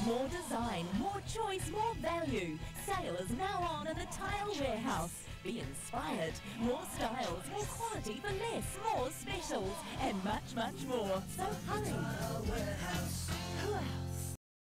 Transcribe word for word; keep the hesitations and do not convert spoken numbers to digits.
More design, more choice, more value. Sale is now on at the Tile Warehouse. Be inspired. More styles, more quality for less, more specials, and much, much more. So hurry.